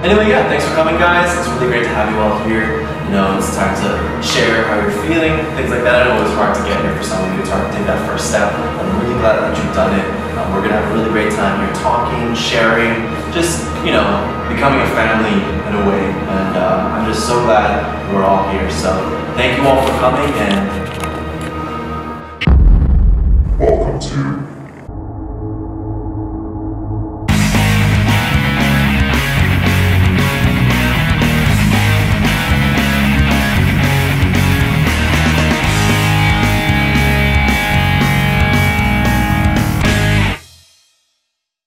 Anyway, yeah, thanks for coming, guys. It's really great to have you all here. You know, it's time to share how you're feeling, things like that. I know it was hard to get here for some of you. It's hard to take that first step. I'm really glad that you've done it. We're gonna have a really great time here talking, sharing, just, you know, becoming a family in a way. And I'm just so glad we're all here. So thank you all for coming, and welcome to